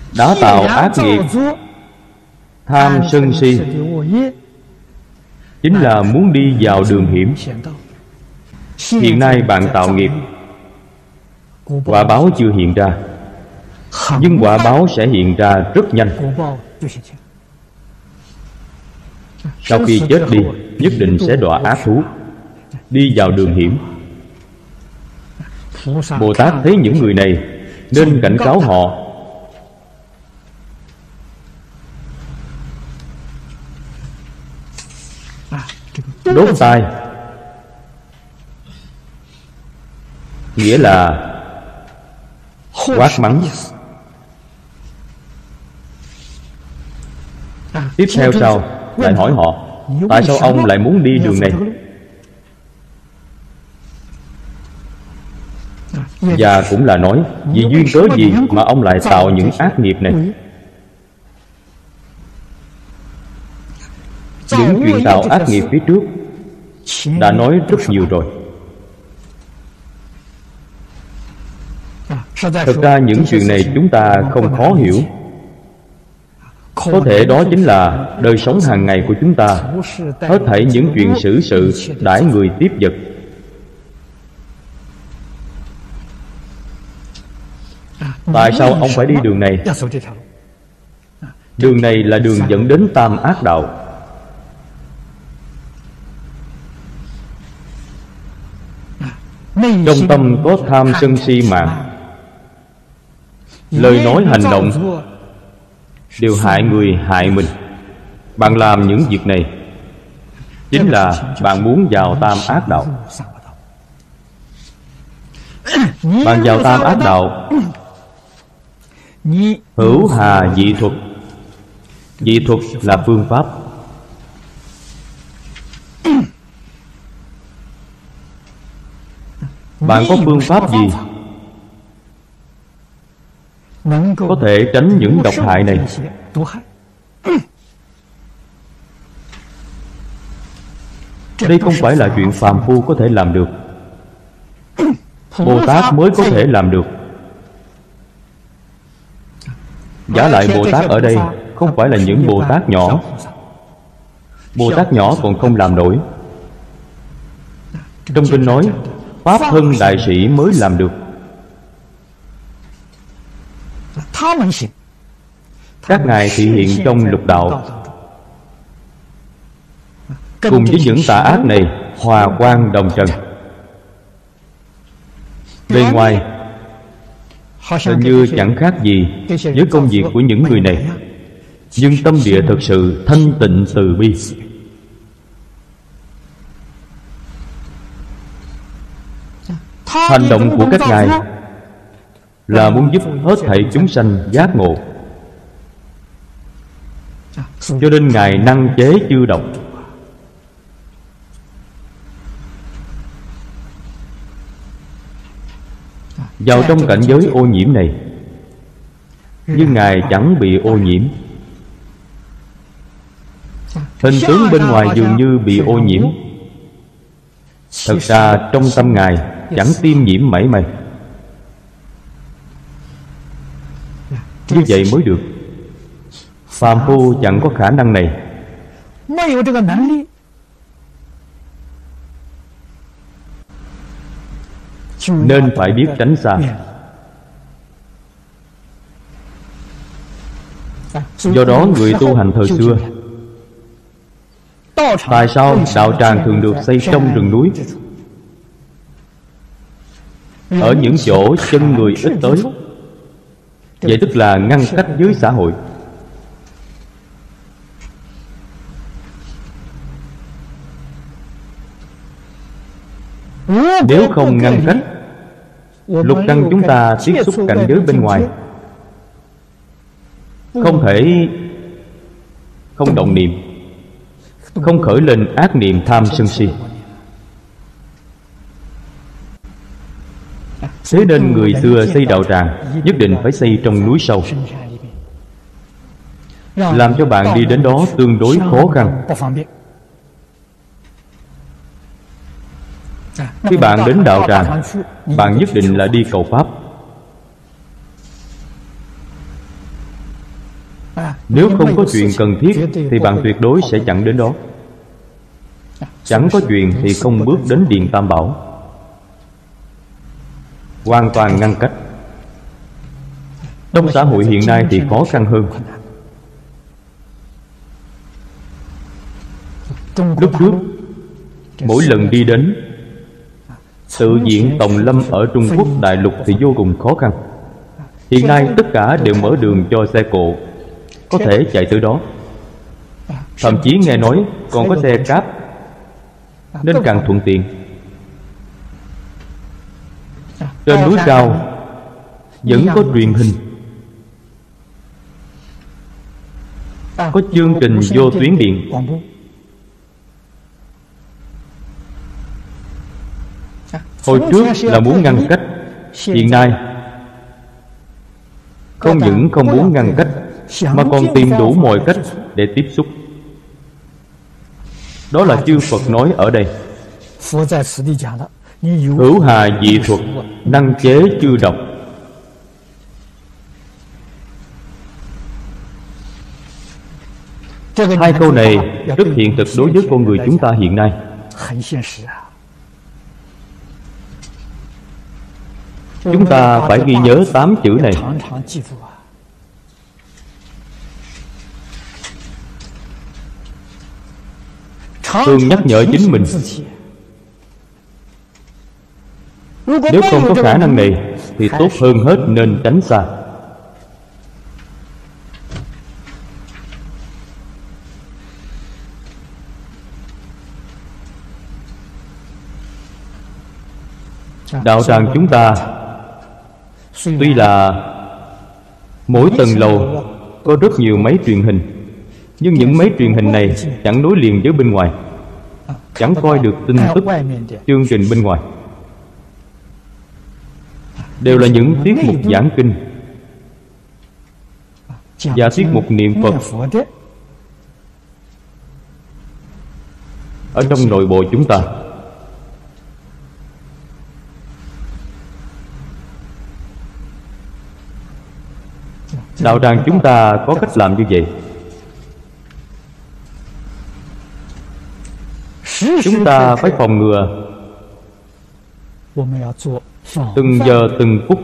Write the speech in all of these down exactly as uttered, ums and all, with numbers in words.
đã tạo ác nghiệp tham sân si, chính là muốn đi vào đường hiểm. Hiện nay bạn tạo nghiệp, quả báo chưa hiện ra, nhưng quả báo sẽ hiện ra rất nhanh. Sau khi chết đi, nhất định sẽ đọa ác thú, đi vào đường hiểm. Bồ Tát thấy những người này nên cảnh cáo họ. Đốt tai nghĩa là quát mắng. Tiếp theo sau lại hỏi họ, tại sao ông lại muốn đi đường này? Và cũng là nói, vì duyên cớ gì mà ông lại tạo những ác nghiệp này? Những chuyện tạo ác nghiệp phía trước đã nói rất nhiều rồi. Thực ra những chuyện này chúng ta không khó hiểu. Có thể đó chính là đời sống hàng ngày của chúng ta. Hết thảy những chuyện xử sự đãi người tiếp vật. Tại sao ông phải đi đường này? Đường này là đường dẫn đến tam ác đạo. Trong tâm có tham sân si mạng, lời nói hành động đều hại người hại mình. Bạn làm những việc này chính là bạn muốn vào tam ác đạo. Bạn vào tam ác đạo, hữu hà dị thuật. Dị thuật là phương pháp. Bạn có phương pháp gì có thể tránh những độc hại này? Đây không phải là chuyện phàm phu có thể làm được. Bồ Tát mới có thể làm được. Giả lại Bồ Tát ở đây không phải là những Bồ Tát nhỏ. Bồ Tát nhỏ còn không làm nổi. Trong kinh nói, Pháp thân đại sĩ mới làm được. Các ngài thị hiện trong lục đạo, cùng với những tà ác này hòa quang đồng trần. Bên ngoài hình như chẳng khác gì với công việc của những người này, nhưng tâm địa thực sự thanh tịnh từ bi. Hành động của các ngài là muốn giúp hết thảy chúng sanh giác ngộ, cho nên ngài năng chế chư độc. Vào trong cảnh giới ô nhiễm này, nhưng ngài chẳng bị ô nhiễm. Hình tướng bên ngoài dường như bị ô nhiễm, thật ra trong tâm ngài chẳng tiêm nhiễm mảy may. Như vậy mới được. Phàm phu chẳng có khả năng này. Nên phải biết tránh xa. Do đó người tu hành thời xưa, tại sao đạo tràng thường được xây trong rừng núi, ở những chỗ chân người ít tới? Vậy tức là ngăn cách với xã hội. Nếu không ngăn cách, lục căn chúng ta tiếp xúc cảnh giới bên ngoài, không thể không động niệm, không khởi lên ác niệm tham sân si. Thế nên người xưa xây đạo tràng nhất định phải xây trong núi sâu, làm cho bạn đi đến đó tương đối khó khăn. Khi bạn đến đạo tràng, bạn nhất định là đi cầu Pháp. Nếu không có chuyện cần thiết thì bạn tuyệt đối sẽ chẳng đến đó. Chẳng có chuyện thì không bước đến Điện Tam Bảo. Hoàn toàn ngăn cách. Trong xã hội hiện nay thì khó khăn hơn. Lúc trước, mỗi lần đi đến tự viện Tòng Lâm ở Trung Quốc đại lục thì vô cùng khó khăn. Hiện nay tất cả đều mở đường cho xe cộ, có thể chạy tới đó. Thậm chí nghe nói còn có xe cáp, nên càng thuận tiện. Trên núi cao vẫn có truyền hình, có chương trình vô tuyến điện. Hồi trước là muốn ngăn cách, hiện nay không những không muốn ngăn cách mà còn tìm đủ mọi cách để tiếp xúc. Đó là chư Phật nói ở đây: hữu hà dị thuật, năng chế chư độc. Hai câu này rất hiện thực đối với con người chúng ta hiện nay. Chúng ta phải ghi nhớ tám chữ này. Thường nhắc nhở chính mình. Nếu không có khả năng này thì tốt hơn hết nên tránh xa. Đạo tràng chúng ta tuy là mỗi tầng lầu có rất nhiều máy truyền hình, nhưng những máy truyền hình này chẳng nối liền với bên ngoài, chẳng coi được tin tức, chương trình bên ngoài. Đều là những tiết mục giảng kinh và tiết mục niệm Phật ở trong nội bộ chúng ta. Đạo tràng chúng ta có cách làm như vậy. Chúng ta phải phòng ngừa từng giờ từng phút.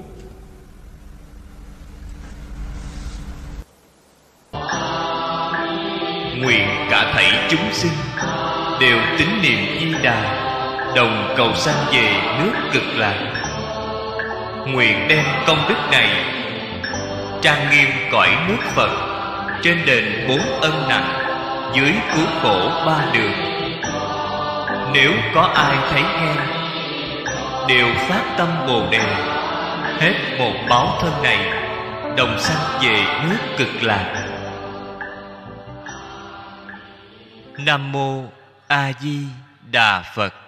Nguyện cả thảy chúng sinh đều tín niệm Di Đà, đồng cầu sanh về nước Cực Lạc. Nguyện đem công đức này trang nghiêm cõi nước Phật, trên đền bốn ân nặng, dưới cứu khổ ba đường. Nếu có ai thấy nghe, đều phát tâm Bồ Đề, hết một báo thân này, đồng sanh về nước Cực Lạc. Nam Mô A Di Đà Phật.